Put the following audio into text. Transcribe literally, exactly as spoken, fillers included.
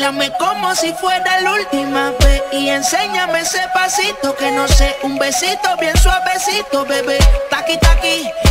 Mírame como si fuera la última vez y enséñame ese pasito que no sé, un besito bien suavecito, bebé. Taqui, taqui.